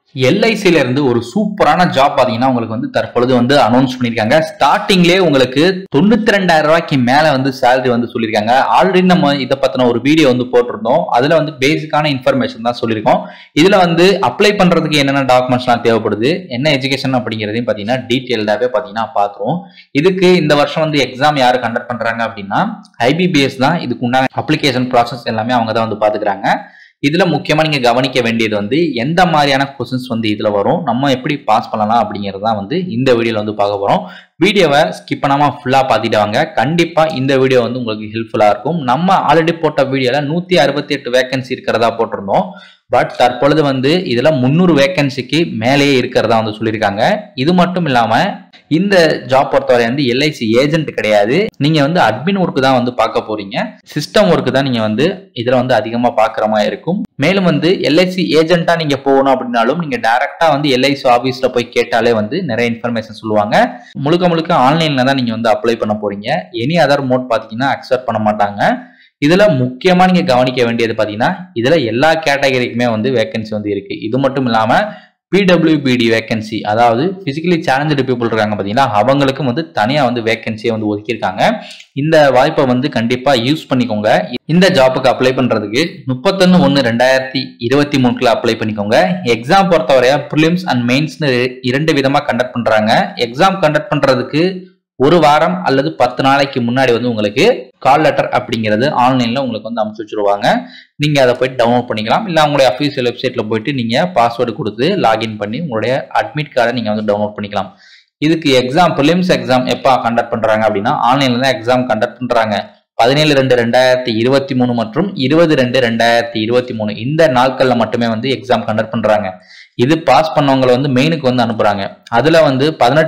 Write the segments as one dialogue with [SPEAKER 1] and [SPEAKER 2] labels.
[SPEAKER 1] LIC ல இருந்து ஒரு சூப்பரான ஜாப் பாத்தீங்கன்னா உங்களுக்கு வந்து தற்பொழுது வந்து அனௌன்ஸ் பண்ணிருக்காங்க. ஸ்டார்டிங்லயே உங்களுக்கு 92,000 ரூபாய்க்கு மேல வந்து salary வந்து சொல்லிருக்காங்க. ஆல்ரெடி நம்ம இத பத்தின ஒரு வீடியோ வந்து போட்டிருந்தோம். அதுல வந்து பேசிக்கான இன்ஃபர்மேஷன் தான் சொல்லிருக்கோம். இதுல வந்து அப்ளை பண்றதுக்கு என்னென்ன டாக்குமெண்ட்ஸ்லாம் தேவைப்படுது, என்ன எஜுகேஷன் அப்படிங்கறதையும் பாத்தீங்கன்னா டீடைல்டாவே பாத்தீங்கன்னா பாத்துறோம். இதுக்கு இந்த வருஷம் வந்து எக்ஸாம் யாரு கண்டக்ட் பண்றாங்க அப்படின்னா IBPS தான். இதுக்கு உண்டான அப்ளிகேஷன் ப்ராசஸ் எல்லாமே அவங்க தான் வந்து பாத்துக்கிறாங்க. இதுல முக்கியமா நீங்க கவனிக்க வேண்டியது வந்து எந்த மாதிரியான क्वेश्चंस வந்து இதுல வரும், நம்ம எப்படி பாஸ் பண்ணலாம் அப்படிங்கறது தான் வந்து இந்த வீடியோல வந்து பார்க்க போறோம். வீடியோவை ஸ்கிப் பண்ணாம ஃபுல்லா பாத்துட்டு வாங்க. கண்டிப்பா இந்த வீடியோ வந்து உங்களுக்கு ஹெல்ப்ஃபுல்லா இருக்கும். நம்ம ஆல்ரெடி போட்ட வீடியோல 168 வேகன்சி இருக்கிறதா போட்டிருந்தோம். பட் தற்பொழுது வந்து இதுல 300 வேகன்சிக்கு மேலேயே இருக்கிறதா வந்து சொல்லியிருக்காங்க. இது மட்டும் இல்லாம இந்த ஜாப் பொறுத்தவரை வந்து LIC ஏஜென்ட் கிடையாது. நீங்க வந்து அட்மின் ஒர்க் தான் வந்து பார்க்க போறீங்க. சிஸ்டம் ஒர்க் தான் நீங்க வந்து இதுல வந்து அதிகமா பார்க்குற மாதிரி இருக்கும். மேலும் வந்து LIC ஏஜென்ட்டா நீங்க போகணும் அப்படின்னாலும் நீங்க டைரக்டா வந்து LIC ஆபீஸ்ல போய் கேட்டாலே வந்து நிறைய இன்ஃபர்மேஷன் சொல்லுவாங்க. முழுக்க ஆன்லைன்ல தான் நீங்க வந்து அப்ளை பண்ண போறீங்க. எனி அதர் மோட் பாத்தீங்கன்னா அக்செப்ட் பண்ண மாட்டாங்க. இதுல முக்கியமா நீங்க கவனிக்க வேண்டியது பாத்தீங்கன்னா இதுல எல்லா கேட்டகரிக்குமே வந்து வேகன்சி வந்து இருக்கு. இது மட்டும் இல்லாம PWBD வேகன்சி, அதாவது பிசிக்கலி சேலஞ்சு பீப்புள் இருக்காங்க பாத்தீங்கன்னா அவங்களுக்கும் வந்து தனியா வந்து வேகன்சியை வந்து ஒதுக்கியிருக்காங்க. இந்த வாய்ப்பை வந்து கண்டிப்பா யூஸ் பண்ணிக்கோங்க. இந்த ஜாப்புக்கு அப்ளை பண்றதுக்கு 31/1/2023 அப்ளை பண்ணிக்கோங்க. எக்ஸாம் பொறுத்தவரையா ப்ரிலிம்ஸ் அண்ட் மெயின்ஸ்னு 2 விதமா கண்டக்ட் பண்றாங்க. எக்ஸாம் கண்டக்ட் பண்றதுக்கு ஒரு வாரம் அல்லது 10 நாளைக்கு முன்னாடி வந்து உங்களுக்கு கால் லெட்டர் அப்படிங்கிறது ஆன்லைன்ல உங்களுக்கு வந்து அனுப்பிச்சு வச்சிருவாங்க. நீங்க அதை போயிட்டு டவுன்லோட் பண்ணிக்கலாம். இல்ல உங்களுடைய அஃபீஷியல் வெப்சைட்ல போயிட்டு நீங்க பாஸ்வேர்டு கொடுத்து லாகின் பண்ணி உங்களுடைய அட்மிட் கார்டை நீங்க வந்து டவுன்லோட் பண்ணிக்கலாம். இதுக்கு எக்ஸாம் ப்ரிலிம்ஸ் எக்ஸாம் எப்ப கண்டக்ட் பண்றாங்க அப்படின்னா ஆன்லைன்ல தான் எக்ஸாம் கண்டக்ட் பண்றாங்க. 17/2/2023 மற்றும் 20/2/2023 இந்த நாட்கள்ல மட்டுமே வந்து எக்ஸாம் கண்டக்ட் பண்றாங்க. இது பாஸ் பண்ணவங்களை வந்து மெயினுக்கு வந்து அனுப்புறாங்க. அதுல வந்து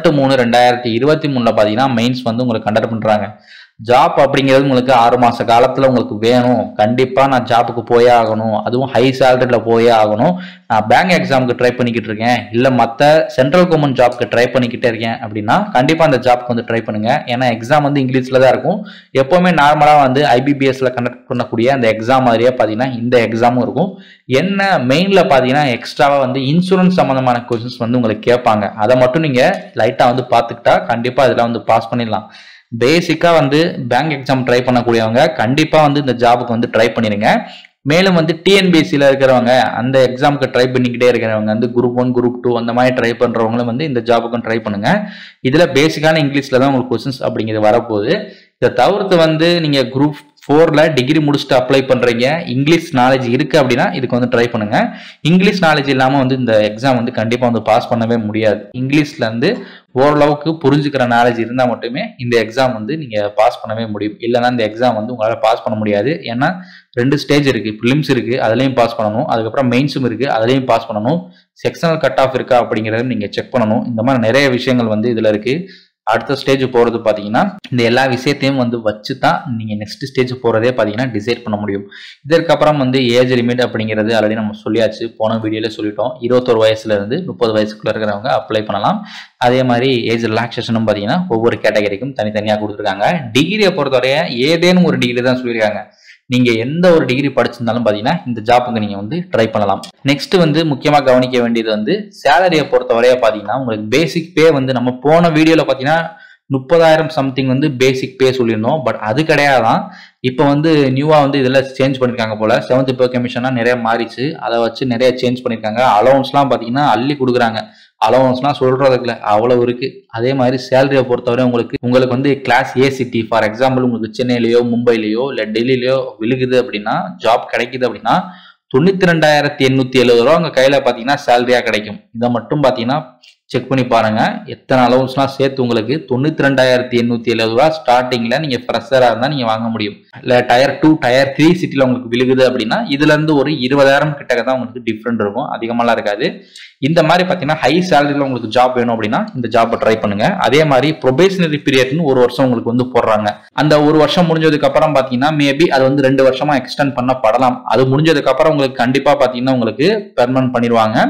[SPEAKER 1] 18/3/2023 பாத்தீங்கன்னா மெயின்ஸ் வந்து உங்களுக்கு கண்டக்ட் பண்றாங்க. ஜாப் அப்படிங்கிறது உங்களுக்கு 6 மாச காலத்துல உங்களுக்கு வேணும், கண்டிப்பா நான் ஜாப்புக்கு போயே ஆகணும், அதுவும் ஹை சேலரியில போயே ஆகணும், நான் பேங்க் எக்ஸாமுக்கு ட்ரை பண்ணிக்கிட்டு இருக்கேன், இல்ல மத்த சென்ட்ரல் கவர்மெண்ட் ஜாப்க்கு ட்ரை பண்ணிக்கிட்டே இருக்கேன் அப்படின்னா கண்டிப்பா அந்த ஜாப்க்கு வந்து ட்ரை பண்ணுங்க. ஏன்னா எக்ஸாம் வந்து இங்கிலீஷ்ல தான் இருக்கும். எப்பவுமே நார்மலா வந்து IBPSல கண்டக்ட் பண்ணக்கூடிய அந்த எக்ஸாம் மாதிரியே பாத்தீங்கன்னா இந்த எக்ஸாமும் இருக்கும். என்ன மெயின்ல பாத்தீங்கன்னா எக்ஸ்ட்ராவா வந்து இன்சூரன்ஸ் சம்பந்தமான கொஸ்டின்ஸ் வந்து உங்களுக்கு கேட்பாங்க. அதை மட்டும் நீங்க லைட்டா வந்து பாத்துக்கிட்டா கண்டிப்பா இதுல வந்து பாஸ் பண்ணிடலாம். பேசிக்கா வந்து பேங்க் எக்ஸாம் ட்ரை பண்ணக்கூடியவங்க கண்டிப்பா வந்து இந்த ஜாபுக்கு வந்து ட்ரை பண்ணிருங்க. மேலும் வந்து TNBCல இருக்கிறவங்க அந்த எக்ஸாமுக்கு ட்ரை பண்ணிக்கிட்டே இருக்கிறவங்க வந்து குரூப் 1 குரூப் 2 அந்த மாதிரி ட்ரை பண்றவங்களும் வந்து இந்த ஜாபுக்கும் ட்ரை பண்ணுங்க. இதுல பேசிக்கான இங்கிலீஷ்ல தான் உங்களுக்கு கொஸ்டின்ஸ் அப்படிங்கிறது வரப்போகுது. இதை தவிர்த்து வந்து நீங்க குரூப் 4ல டிகிரி முடிச்சுட்டு அப்ளை பண்றீங்க, இங்கிலீஷ் நாலேஜ் இருக்கு அப்படின்னா இதுக்கு வந்து ட்ரை பண்ணுங்க. இங்கிலீஷ் நாலேஜ் இல்லாம வந்து இந்த எக்ஸாம் வந்து கண்டிப்பா வந்து பாஸ் பண்ணவே முடியாது. இங்கிலீஷ்ல இருந்து ஓரளவுக்கு புரிஞ்சுக்கிற நாலேஜ் இருந்தா மட்டுமே இந்த எக்ஸாம் வந்து நீங்க பாஸ் பண்ணவே முடியும். இல்லைன்னா இந்த எக்ஸாம் வந்து உங்களால பாஸ் பண்ண முடியாது. ஏன்னா 2 ஸ்டேஜ் இருக்கு. ப்ரிலிம்ஸ் இருக்கு, அதுலயும் பாஸ் பண்ணணும். அதுக்கப்புறம் மெயின்ஸும் இருக்கு, அதுலயும் பாஸ் பண்ணணும். செக்ஷனல் கட் ஆஃப் இருக்கா அப்படிங்கறத நீங்க செக் பண்ணணும். இந்த மாதிரி நிறைய விஷயங்கள் வந்து இதுல இருக்கு. அடுத்த ஸ்டேஜ் போறது பாத்தீங்கன்னா இந்த எல்லா விஷயத்தையும் வந்து வச்சு தான் நீங்க நெக்ஸ்ட் ஸ்டேஜ் போறதே பாத்தீங்கன்னா டிசைட் பண்ண முடியும். இதற்கப்புறம் வந்து ஏஜ் லிமிட் அப்படிங்கிறது ஆல்ரெடி நம்ம சொல்லியாச்சு, போன வீடியோல சொல்லிட்டோம். 21 வயசுல இருந்து 30 வயசுக்குள்ள இருக்கிறவங்க அப்ளை பண்ணலாம். அதே மாதிரி ஏஜ் ரிலாக்ஸேஷனும் பாத்தீங்கன்னா ஒவ்வொரு கேட்டகரிக்கும் தனித்தனியா கொடுத்துருக்காங்க. டிகிரியை பொறுத்தவரைய ஏதேனும் ஒரு டிகிரி தான் சொல்லியிருக்காங்க. நீங்க எந்த ஒரு டிகிரி படிச்சிருந்தாலும் பாத்தீங்கன்னா இந்த ஜாப்புக்கு நீங்க வந்து ட்ரை பண்ணலாம். நெக்ஸ்ட் வந்து முக்கியமா கவனிக்க வேண்டியது வந்து சேலரியை பொறுத்தவரைய பாத்தீங்கன்னா உங்களுக்கு பேசிக் பே வந்து நம்ம போன வீடியோல பாத்தீங்கன்னா 30,000 சம்திங் வந்து பேசிக் பே சொல்லியிருந்தோம். பட் அது கிடையாதான். இப்போ வந்து நியூவா வந்து இதெல்லாம் சேஞ்ச் பண்ணிருக்காங்க போல. 7th பே கமிஷனா நிறைய மாறிச்சு, அதை வச்சு நிறைய சேஞ்ச் பண்ணிருக்காங்க. அலவன்ஸ்லாம் பாத்தீங்கன்னா அள்ளி கொடுக்குறாங்க. அலவன்ஸ்லாம் சொல்றதுக்கு இல்லை, அவ்வளவு இருக்கு. அதே மாதிரி சேலரியை பொறுத்தவரை உங்களுக்கு வந்து class A city, for example உங்களுக்கு சென்னையிலயோ மும்பைலையோ இல்ல டெல்லியிலயோ விழுகுது அப்படின்னா ஜாப் கிடைக்குது அப்படின்னா 92,870 ரூபா உங்க கையில பாத்தீங்கன்னா சேலரியா கிடைக்கும். இதை மட்டும் பாத்தீங்கன்னா செக் பண்ணி பாருங்க. எத்தனை அலவன்ஸ்லாம் சேர்த்து உங்களுக்கு 92,870 ரூபா ஸ்டார்டிங்ல நீங்க ஃப்ரெஷரா இருந்தா நீங்க வாங்க முடியும். இல்ல டயர் 2 டயர் 3 சிட்டில உங்களுக்கு விழுகுது அப்படின்னா இதுல இருந்து ஒரு 20,000 கிட்ட தான் உங்களுக்கு டிஃபரெண்ட் இருக்கும், அதிகமாலாம் இருக்காது. இந்த மாதிரி பாத்தீங்கன்னா ஹை சேலரியில உங்களுக்கு ஜாப் வேணும் அப்படின்னா இந்த ஜாப்பை ட்ரை பண்ணுங்க. அதே மாதிரி ப்ரொபேஷனரி பீரியட்னு 1 வருஷம் உங்களுக்கு வந்து போடுறாங்க. அந்த 1 வருஷம் முடிஞ்சதுக்கு அப்புறம் பாத்தீங்கன்னா மேபி அது வந்து 2 வருஷமா எக்ஸ்டெண்ட் பண்ணப்படலாம். அது முடிஞ்சதுக்கு அப்புறம் உங்களுக்கு கண்டிப்பா பாத்தீங்கன்னா உங்களுக்கு பெர்மனன்ட் பண்ணிடுவாங்க.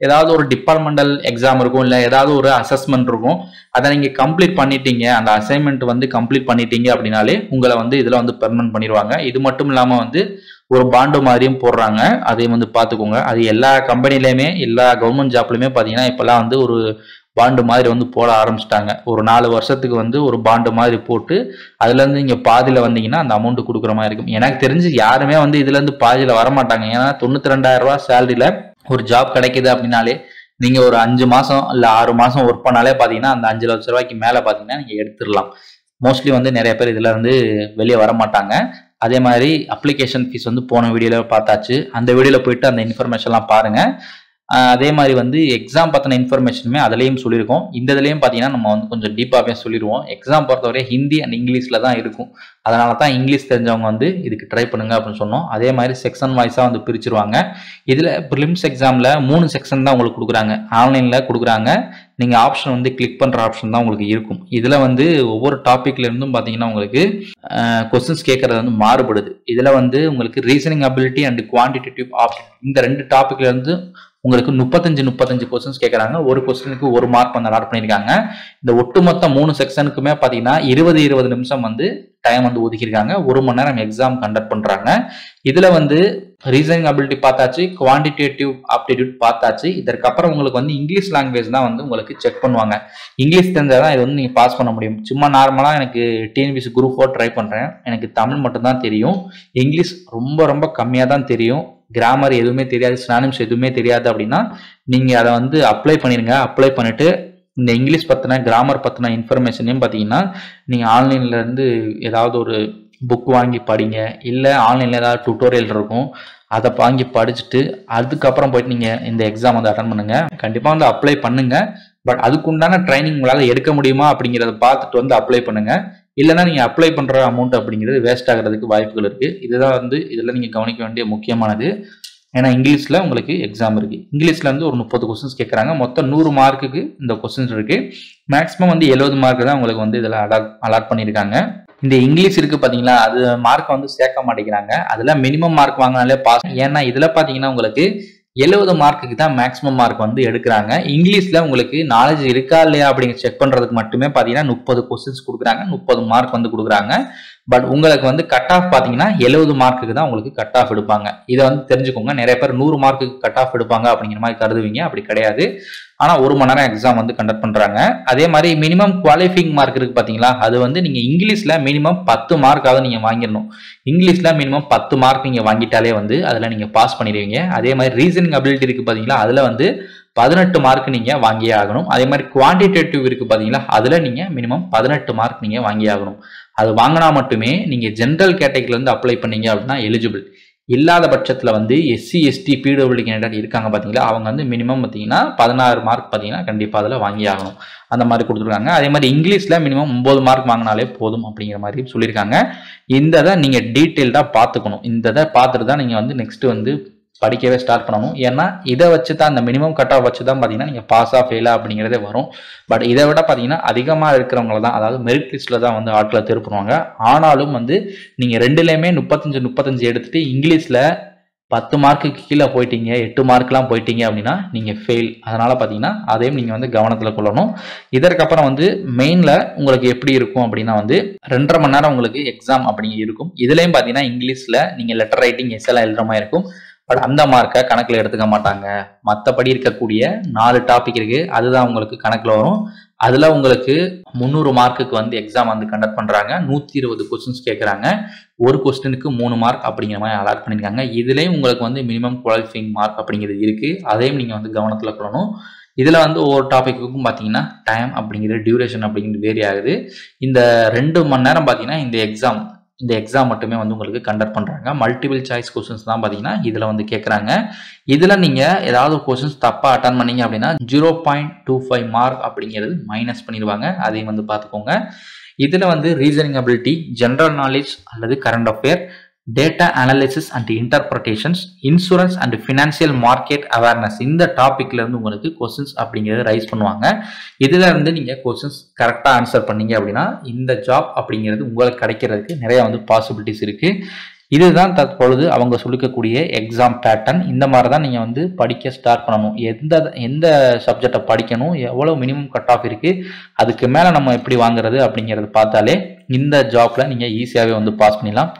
[SPEAKER 1] ஏதாவது ஒரு டிபார்ட்மெண்டல் எக்ஸாம் இருக்கும், இல்லை ஏதாவது ஒரு அசஸ்மெண்ட் இருக்கும். அதை நீங்கள் கம்ப்ளீட் பண்ணிட்டீங்க, அந்த அசைன்மெண்ட் வந்து கம்ப்ளீட் பண்ணிட்டீங்க அப்படின்னாலே உங்களை வந்து இதில் வந்து பெர்மனன்ட் பண்ணிடுவாங்க. இது மட்டும் இல்லாமல் வந்து ஒரு பாண்டு மாதிரியும் போடுறாங்க, அதையும் வந்து பார்த்துக்கோங்க. அது எல்லா கம்பெனிலையுமே எல்லா கவர்மெண்ட் ஜாப்லையுமே பார்த்தீங்கன்னா இப்போல்லாம் வந்து ஒரு பாண்டு மாதிரி வந்து போட ஆரம்பிச்சிட்டாங்க. ஒரு 4 வருஷத்துக்கு வந்து ஒரு பாண்டு மாதிரி போட்டு அதுலேருந்து நீங்கள் பாதியில் வந்தீங்கன்னா அந்த அமௌண்ட் கொடுக்குற மாதிரி இருக்கும். எனக்கு தெரிஞ்சு யாருமே வந்து இதுலேருந்து பாதியில் வரமாட்டாங்க. ஏன்னா 92,000 ரூபா சேலரியில் ஒரு ஜாப் கிடைக்குது அப்படின்னாலே நீங்கள் ஒரு 5 மாதம் இல்லை 6 மாதம் ஒர்க் பண்ணாலே பார்த்தீங்கன்னா அந்த 5 லட்ச ரூபாய்க்கு மேலே பார்த்தீங்கன்னா நீங்கள் எடுத்துடலாம். மோஸ்ட்லி வந்து நிறைய பேர் இதில் வந்து வெளியே வர மாட்டாங்க. அதே மாதிரி அப்ளிகேஷன் ஃபீஸ் வந்து போன வீடியோவில் பார்த்தாச்சு. அந்த வீடியோவில் போயிட்டு அந்த இன்ஃபர்மேஷன்லாம் பாருங்கள். அதே மாதிரி வந்து எக்ஸாம் பற்றின இன்ஃபர்மேஷனுமே அதுலேயும் சொல்லியிருக்கோம். இந்த இதுலேயும் பார்த்தீங்கன்னா நம்ம வந்து கொஞ்சம் டீப்பாகவே சொல்லிடுவோம். எக்ஸாம் பொறுத்தவரை ஹிந்தி அண்ட் இங்கிலீஷில் தான் இருக்கும். அதனால தான் இங்கிலீஷ் தெரிஞ்சவங்க வந்து இதுக்கு ட்ரை பண்ணுங்க அப்படின்னு சொன்னோம். அதே மாதிரி செக்ஷன் வைஸாக வந்து பிரிச்சிருவாங்க. இதில் ப்ரிலிம்ஸ் எக்ஸாமில் 3 செக்ஷன் தான் உங்களுக்கு கொடுக்குறாங்க, ஆன்லைனில் கொடுக்குறாங்க. நீங்கள் ஆப்ஷன் வந்து கிளிக் பண்ணுற ஆப்ஷன் தான் உங்களுக்கு இருக்கும். இதில் வந்து ஒவ்வொரு டாப்பிக்லேருந்தும் பார்த்தீங்கன்னா உங்களுக்கு கொஸ்டின்ஸ் கேட்குறது வந்து மாறுபடுது. இதில் வந்து உங்களுக்கு reasoning ability and quantitative option இந்த 2 டாப்பிக்லேருந்து உங்களுக்கு 35 கொஸ்டின்ஸ் கேட்குறாங்க. ஒரு கொஸ்டினுக்கு 1 மார்க் வந்து அலாட் பண்ணியிருக்காங்க. இந்த ஒட்டுமொத்த 3 செக்ஷனுக்குமே பார்த்தீங்கன்னா 20 நிமிஷம் வந்து டைம் வந்து ஒதுக்கியிருக்காங்க. 1 மணி நேரம் எக்ஸாம் கண்டக்ட் பண்ணுறாங்க. இதில் வந்து ரீசனிங் அபிலிட்டி பார்த்தாச்சு, குவான்டிடேட்டிவ் ஆப்டிடியூட் பார்த்தாச்சு. இதற்கப்புறம் உங்களுக்கு வந்து இங்கிலீஷ் லாங்குவேஜ் தான் வந்து உங்களுக்கு செக் பண்ணுவாங்க. இங்கிலீஷ் தெரிஞ்சால் தான் இது வந்து நீங்கள் பாஸ் பண்ண முடியும். சும்மா நார்மலாக எனக்கு டிஎன்பிஎஸ்சி குரூப் 4 ட்ரை பண்ணுறேன், எனக்கு தமிழ் மட்டும்தான் தெரியும், இங்கிலீஷ் ரொம்ப கம்மியாக தான் தெரியும், கிராமர் எதுவுமே தெரியாது, சினானிம்ஸ் எதுவுமே தெரியாது அப்படின்னா நீங்கள் அதை வந்து அப்ளை பண்ணிடுங்க. அப்ளை பண்ணிவிட்டு இந்த இங்கிலீஷ் பற்றின கிராமர் பற்றின இன்ஃபர்மேஷனையும் பார்த்தீங்கன்னா நீங்கள் ஆன்லைன்லேருந்து ஏதாவது ஒரு புக் வாங்கி படிங்க, இல்லை ஆன்லைனில் ஏதாவது டுட்டோரியல் இருக்கும் அதை வாங்கி படிச்சுட்டு அதுக்கப்புறம் போயிட்டு நீங்கள் இந்த எக்ஸாம் வந்து அட்டன் பண்ணுங்கள். கண்டிப்பாக வந்து அப்ளை பண்ணுங்கள். பட் அதுக்குண்டான ட்ரைனிங் உங்களால் எடுக்க முடியுமா அப்படிங்கிறத பார்த்துட்டு வந்து அப்ளை பண்ணுங்கள். இல்லைன்னா நீங்கள் அப்ளை பண்ணுற அமௌண்ட் அப்படிங்கிறது வேஸ்ட் ஆகிறதுக்கு வாய்ப்புகள் இருக்குது. இதுதான் வந்து இதில் நீங்கள் கவனிக்க வேண்டிய முக்கியமானது. ஏன்னா இங்கிலீஷில் உங்களுக்கு எக்ஸாம் இருக்குது. இங்கிலீஷில் வந்து ஒரு 30 கொஸ்டின்ஸ் கேட்குறாங்க. மொத்தம் 100 மார்க்குக்கு இந்த கொஸ்டின்ஸ் இருக்குது. மேக்ஸிமம் வந்து 70 மார்க்கு தான் உங்களுக்கு வந்து இதில் அலாட் பண்ணியிருக்காங்க. இந்த இங்கிலீஷ் இருக்குது பார்த்தீங்களா, அது மார்க்கை வந்து சேர்க்க மாட்டேங்கிறாங்க. அதில் மினிமம் மார்க் வாங்கினாலே பாஸ். ஏன்னா இதில் பார்த்தீங்கன்னா உங்களுக்கு 70 மார்க்குக்கு தான் மேக்ஸிமம் மார்க் வந்து எடுக்கிறாங்க. இங்கிலீஷில் உங்களுக்கு நாலேஜ் இருக்கா இல்லையா அப்படிங்கிற செக் பண்ணுறதுக்கு மட்டுமே பார்த்தீங்கன்னா 30 கொஸ்டின்ஸ் கொடுக்குறாங்க, 30 மார்க் வந்து கொடுக்குறாங்க. பட் உங்களுக்கு வந்து கட் ஆஃப் பார்த்தீங்கன்னா 70 மார்க்குக்கு தான் உங்களுக்கு கட் ஆஃப் எடுப்பாங்க. இதை வந்து தெரிஞ்சுக்கோங்க. நிறைய பேர் 100 மார்க்குக்கு கட் ஆஃப் எடுப்பாங்க அப்படிங்கிற மாதிரி கருதுவீங்க, அப்படி கிடையாது. ஆனால் 1 மணி நேரம் எக்ஸாம் வந்து கண்டக்ட் பண்ணுறாங்க. அதே மாதிரி மினிமம் குவாலிஃபைங் மார்க் இருக்குது பார்த்தீங்களா, அது வந்து நீங்கள் இங்கிலீஷில் மினிமம் 10 மார்க்காவது நீங்கள் வாங்கிடணும். இங்கிலீஷில் மினிமம் 10 மார்க் நீங்கள் வாங்கிட்டாலே வந்து அதில் நீங்கள் பாஸ் பண்ணிடுவீங்க. அதே மாதிரி ரீசனிங் அபிலிட்டி இருக்குது பார்த்தீங்களா, அதில் வந்து 18 மார்க் நீங்கள் வாங்கியே ஆகணும். அதே மாதிரி குவான்டிடேட்டிவ் இருக்குது பார்த்தீங்களா, அதில் நீங்கள் மினிமம் 18 மார்க் நீங்கள் வாங்கியே ஆகணும். அது வாங்கினா மட்டுமே நீங்கள் ஜென்ரல் கேட்டகரியிலேருந்து அப்ளை பண்ணீங்க அப்படின்னா எலிஜிபிள். இல்லாத பட்சத்தில் வந்து எஸ்சி எஸ்டி பிடபிள்யூ கேண்டிடேட் இருக்காங்க பார்த்தீங்களா, அவங்க வந்து மினிமம் பார்த்தீங்கன்னா 16 மார்க் பார்த்தீங்கன்னா கண்டிப்பாக அதில் வாங்கி ஆகணும். அந்த மாதிரி கொடுத்துருக்காங்க. அதே மாதிரி இங்கிலீஷில் மினிமம் 9 மார்க் வாங்கினாலே போதும் அப்படிங்கிற மாதிரி சொல்லியிருக்காங்க. இந்த இதை நீங்கள் டீட்டெயில்டாக பார்த்துக்கணும். இந்த இதை பார்த்துட்டு தான் நீங்கள் வந்து நெக்ஸ்ட் வந்து படிக்கவே ஸ்டார்ட் பண்ணணும். ஏன்னா இதை வச்சு தான், இந்த மினிமம் கட் ஆஃப் வச்சு தான் பார்த்தீங்கன்னா நீங்கள் பாஸா ஃபெயிலா அப்படிங்கிறதே வரும். பட் இதை விட பார்த்தீங்கன்னா அதிகமாக இருக்கிறவங்கள தான், அதாவது மெரிட் லிஸ்ட்டில் தான் வந்து ஆட்களை திருப்புவாங்க. ஆனாலும் வந்து நீங்கள் ரெண்டுலேயுமே 35 எடுத்துகிட்டு இங்கிலீஷில் 10 மார்க்குக்கு கீழே போயிட்டீங்க, 8 மார்க்லாம் போயிட்டீங்க அப்படின்னா நீங்கள் ஃபெயில். அதனால் பார்த்தீங்கன்னா அதையும் நீங்கள் வந்து கவனத்தில் கொள்ளணும். இதற்கப்புறம் வந்து மெயினில் உங்களுக்கு எப்படி இருக்கும் அப்படின்னா வந்து 2.5 மணி நேரம் உங்களுக்கு எக்ஸாம் அப்படிங்க இருக்கும். இதுலேயும் பார்த்தீங்கன்னா இங்கிலீஷில் நீங்கள் லெட்டர் ரைட்டிங் எஸ்எல்லாம் எழுதுற மாதிரி இருக்கும். பட் அந்த மார்க்கை கணக்கில் எடுத்துக்க மாட்டாங்க. மற்றபடி இருக்கக்கூடிய 4 டாபிக் இருக்குது, அதுதான் உங்களுக்கு கணக்கில் வரும். அதில் உங்களுக்கு 300 மார்க்குக்கு வந்து எக்ஸாம் வந்து கண்டக்ட் பண்ணுறாங்க. 120 கொஸ்டின்ஸ் கேட்குறாங்க. ஒரு கொஸ்டினுக்கு 3 மார்க் அப்படிங்கிற மாதிரி அலாட் பண்ணியிருக்காங்க. இதுலேயும் உங்களுக்கு வந்து மினிமம் குவாலிஃபைங் மார்க் அப்படிங்கிறது இருக்குது. அதையும் நீங்கள் வந்து கவனத்தில் கொள்ளணும். இதில் வந்து ஒவ்வொரு டாப்பிக்குக்கும் பார்த்தீங்கன்னா டைம் அப்படிங்கிறது, டியூரேஷன் அப்படிங்கிறது வேரி ஆகுது. இந்த 2 மணி நேரம் பார்த்தீங்கன்னா இந்த எக்ஸாம் மட்டுமே வந்து உங்களுக்கு கண்டக்ட் பண்ணுறாங்க. மல்டிபிள் சாய்ஸ் கொஸ்டின்ஸ் தான் பார்த்தீங்கன்னா இதில் வந்து கேட்குறாங்க. இதில் நீங்கள் ஏதாவது கொஸ்டின்ஸ் தப்பாக அட்டன் பண்ணீங்க அப்படின்னா 0.25 மார்க் அப்படிங்கிறது மைனஸ் பண்ணிடுவாங்க. அதையும் வந்து பார்த்துக்கோங்க. இதில் வந்து ரீசனிங் அபிலிட்டி, ஜென்ரல் நாலேஜ் அல்லது current affair, data analysis and interpretations, insurance and financial market awareness, இந்த டாபிக்ல இருந்து உங்களுக்கு கொஸ்டின்ஸ் அப்படிங்கிறது ரைஸ் பண்ணுவாங்க. இதுல இருந்து நீங்க கொஸ்டின்ஸ் கரெக்டாக ஆன்சர் பண்ணீங்க அப்படின்னா இந்த ஜாப் அப்படிங்கிறது உங்களுக்கு கிடைக்கிறதுக்கு நிறைய வந்து பாசிபிலிட்டிஸ் இருக்கு. இதுதான் தற்பொழுது அவங்க சொல்லிக்கக்கூடிய எக்ஸாம் பேட்டர்ன். இந்த மாதிரி தான் நீங்கள் வந்து படிக்க ஸ்டார்ட் பண்ணணும். எந்த சப்ஜெக்டை படிக்கணும், எவ்வளோ மினிமம் கட் ஆஃப் இருக்குது, அதுக்கு மேலே நம்ம எப்படி வாங்குறது அப்படிங்கிறது பார்த்தாலே இந்த ஜாப்ல நீங்கள் ஈஸியாகவே வந்து பாஸ் பண்ணிடலாம்.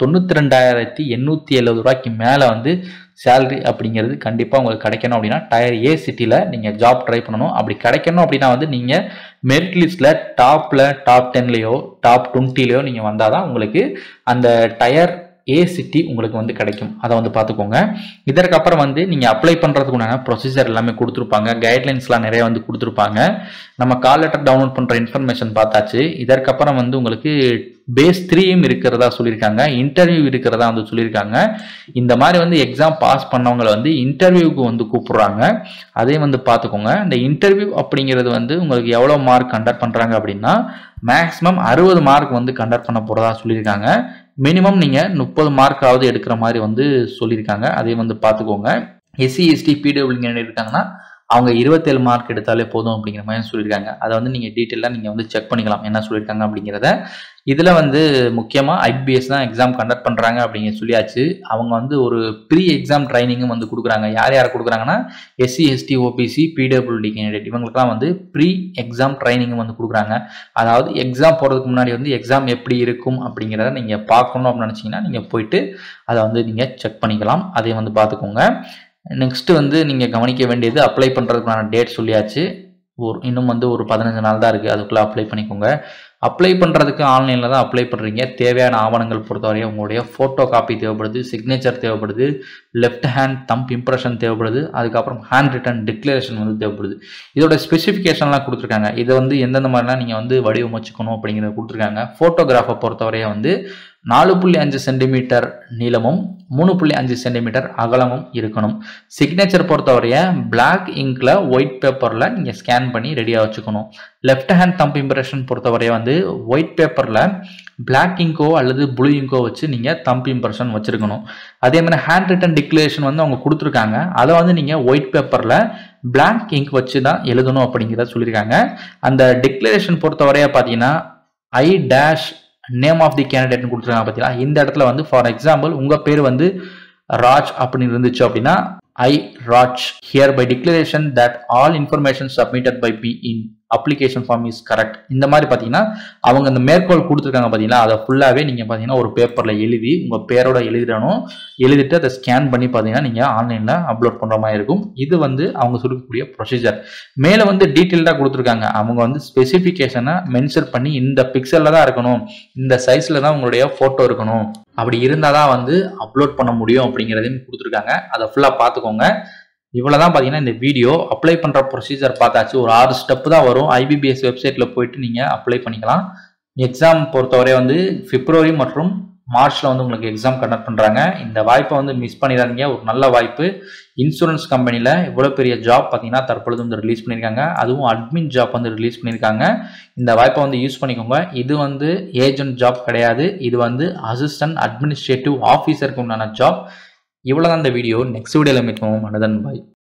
[SPEAKER 1] 92,870 ரூபாய்க்கு மேலே வந்து சேலரி அப்படிங்கிறது கண்டிப்பாக உங்களுக்கு கிடைக்கணும் அப்படின்னா டயர் ஏ சிட்டியில் நீங்கள் ஜாப் ட்ரை பண்ணணும். அப்படி கிடைக்கணும் அப்படின்னா வந்து நீங்கள் மெரிட் லிஸ்ட்டில் டாப் 10லையோ டாப் 20லையோ நீங்கள் வந்தால் தான் உங்களுக்கு அந்த டயர் ஏ சிட்டி உங்களுக்கு வந்து கிடைக்கும். அதை வந்து பார்த்துக்கோங்க. இதற்கப்புறம் வந்து நீங்கள் அப்ளை பண்ணுறதுக்குண்டான ப்ரொசீஜர் எல்லாமே கொடுத்துருப்பாங்க. கைட்லைன்ஸ்லாம் நிறைய வந்து கொடுத்துருப்பாங்க. நம்ம கால் லெட்டர் டவுன்லோட் பண்ணுற இன்ஃபர்மேஷன் பார்த்தாச்சு. இதற்கப்புறம் வந்து உங்களுக்கு பேஸ் 3யும் இருக்கிறதா சொல்லியிருக்காங்க. இன்டர்வியூ இருக்கிறதா வந்து சொல்லியிருக்காங்க. இந்த மாதிரி வந்து எக்ஸாம் பாஸ் பண்ணவங்களை வந்து இன்டர்வியூக்கு வந்து கூப்பிடுறாங்க. அதையும் வந்து பார்த்துக்கோங்க. இந்த இன்டர்வியூ அப்படிங்கிறது வந்து உங்களுக்கு எவ்வளோ மார்க் கண்டக்ட் பண்ணுறாங்க அப்படின்னா மேக்ஸிமம் 60 மார்க் வந்து கண்டக்ட் பண்ண போகிறதா சொல்லியிருக்காங்க. மினிமம் நீங்கள் 30 மார்க்காவது எடுக்கிற மாதிரி வந்து சொல்லியிருக்காங்க. அதையும் வந்து பார்த்துக்கோங்க. எஸ்சி எஸ்டி பிடபிள்யூ இருக்காங்கன்னா அவங்க 27 மார்க் எடுத்தாலே போதும் அப்படிங்கிற மாதிரி சொல்லியிருக்காங்க. அதை வந்து நீங்கள் டீட்டெயிலாக நீங்கள் வந்து செக் பண்ணிக்கலாம் என்ன சொல்லியிருக்காங்க அப்படிங்கிறத. இதில் வந்து முக்கியமாக ஐபிஎஸ் தான் எக்ஸாம் கண்டக்ட் பண்ணுறாங்க அப்படிங்கிற சொல்லியாச்சு. அவங்க வந்து ஒரு ப்ரீ எக்ஸாம் ட்ரைனிங்கும் வந்து கொடுக்குறாங்க. யார் கொடுக்குறாங்கன்னா SC ST OBC PWD candidate இவங்களுக்குலாம் வந்து ப்ரீ எக்ஸாம் ட்ரைனிங்கும் வந்து கொடுக்குறாங்க. அதாவது எக்ஸாம் போகிறதுக்கு முன்னாடி வந்து எக்ஸாம் எப்படி இருக்கும் அப்படிங்கிறத நீங்கள் பார்க்கணும் அப்படின்னு நினச்சிங்கன்னா நீங்கள் போயிட்டு அதை வந்து நீங்கள் செக் பண்ணிக்கலாம். அதையும் வந்து பார்த்துக்கோங்க. நெக்ஸ்ட் வந்து நீங்கள் கவனிக்க வேண்டியது அப்ளை பண்ணுறதுக்கான டேட் சொல்லியாச்சு. இன்னும் வந்து ஒரு 15 நாள் தான் இருக்குது. அதுக்குள்ளே அப்ளை பண்ணிக்கோங்க. அப்ளை பண்ணுறதுக்கு ஆன்லைனில் தான் அப்ளை பண்ணுறீங்க. தேவையான ஆவணங்கள் பொறுத்தவரையும் உங்களுடைய ஃபோட்டோ காப்பி தேவைப்படுது, சிக்னேச்சர் தேவைப்படுது, லெஃப்ட் ஹேண்ட் தம்ப் இம்ப்ரெஷன் தேவைப்படுது, அதுக்கப்புறம் ஹேண்ட் ரிட்டன் டிக்ளரேஷன் வந்து தேவைப்படுது. இதோட ஸ்பெசிஃபிகேஷன்லாம் கொடுத்துருக்காங்க. இதை வந்து எந்தெந்த மாதிரிலாம் நீங்கள் வந்து வடிவமைச்சுக்கணும் அப்படிங்கிறத கொடுத்துருக்காங்க. ஃபோட்டோகிராஃபை பொறுத்தவரையும் வந்து 4.5 சென்டிமீட்டர் நீளமும் 3.5 சென்டிமீட்டர் அகலமும் இருக்கணும். சிக்னேச்சர் பொறுத்தவரைய பிளாக் இங்கில் ஒயிட் பேப்பரில் நீங்கள் ஸ்கேன் பண்ணி ரெடியாக வச்சுக்கணும். லெஃப்ட் ஹேண்ட் தம்ப் இம்ப்ரெஷன் பொறுத்தவரைய வந்து ஒயிட் பேப்பரில் பிளாக் இங்கோ அல்லது ப்ளூ இங்கோ வச்சு நீங்கள் தம்ப் இம்ப்ரெஷன் வச்சுருக்கணும். அதே மாதிரி ஹேண்ட் ரிட்டன் டிக்ளரேஷன் வந்து அவங்க கொடுத்துருக்காங்க. அதை வந்து நீங்கள் ஒயிட் பேப்பரில் பிளாக் இங்க் வச்சு தான் எழுதணும் அப்படிங்கிறத சொல்லியிருக்காங்க. அந்த டிக்ளரேஷன் பொறுத்தவரைய பார்த்தீங்கன்னா I dash name of the கேண்டிடேட்னு கொடுத்துருக்காங்க பார்த்தீங்களா. இந்த இடத்துல வந்து ஃபார் எக்ஸாம்பிள் உங்கள் பேர் வந்து ராஜ் அப்படின்னு இருந்துச்சு அப்படின்னா I Raj hereby declaration that all information submitted by be in application form is correct. இந்த மாதிரி பார்த்தீங்கன்னா அவங்க அந்த மேற்கோள் கொடுத்துருக்காங்க பார்த்தீங்களா. அதை ஃபுல்லாகவே நீங்கள் பார்த்தீங்கன்னா ஒரு பேப்பரில் எழுதி உங்கள் பேரோட எழுதிட்டு அதை ஸ்கேன் பண்ணி பார்த்தீங்கன்னா நீங்கள் ஆன்லைனில் அப்லோட் பண்ணுற மாதிரி இருக்கும். இது வந்து அவங்க சொல்லக்கூடிய ப்ரொசீஜர். மேலே வந்து டீட்டெயில்டாக கொடுத்துருக்காங்க. அவங்க வந்து ஸ்பெசிஃபிகேஷனை மென்ஷன் பண்ணி இந்த பிக்சலில் தான் இருக்கணும், இந்த சைஸில் தான் உங்களுடைய ஃபோட்டோ இருக்கணும், அப்படி இருந்தால் தான் வந்து அப்லோட் பண்ண முடியும் அப்படிங்கிறதையும் கொடுத்துருக்காங்க. அதை ஃபுல்லாக பார்த்துக்கோங்க. இவ்வளோதான் பார்த்தீங்கன்னா இந்த வீடியோ. அப்ளை பண்ணுற ப்ரொசீஜர் பார்த்தாச்சு. ஒரு 6 ஸ்டெப்பு தான் வரும். ஐபிபிஎஸ் வெப்சைட்டில் போயிட்டு நீங்கள் அப்ளை பண்ணிக்கலாம். எக்ஸாம் பொறுத்தவரை வந்து பிப்ரவரி மற்றும் மார்ச்சில் வந்து உங்களுக்கு எக்ஸாம் கண்டக்ட் பண்ணுறாங்க. இந்த வாய்ப்பை வந்து மிஸ் பண்ணிடாதீங்க. ஒரு நல்ல வாய்ப்பு. இன்சூரன்ஸ் கம்பெனியில் இவ்வளோ பெரிய ஜாப் பார்த்தீங்கன்னா தற்பொழுது வந்து ரிலீஸ் பண்ணியிருக்காங்க. அதுவும் அட்மின் ஜாப் வந்து ரிலீஸ் பண்ணியிருக்காங்க. இந்த வாய்ப்பை வந்து யூஸ் பண்ணிக்கோங்க. இது வந்து ஏஜென்ட் ஜாப் கிடையாது. இது வந்து அசிஸ்டன்ட் அட்மினிஸ்ட்ரேட்டிவ் ஆஃபீஸருக்கு உண்டான ஜாப். இவ்வளோதான் இந்த வீடியோ. நெக்ஸ்ட் வீடியோவில் மீட் பண்ணுவோம். அனதன் பாய்.